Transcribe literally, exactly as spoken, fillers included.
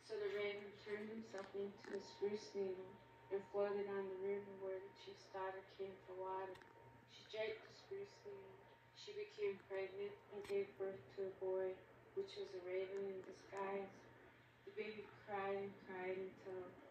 So the raven turned himself into a spruce needle and floated on the river where the chief's daughter came for water. She drank the spruce needle. She became pregnant and gave birth to a boy, which was a raven in disguise. The baby cried and cried until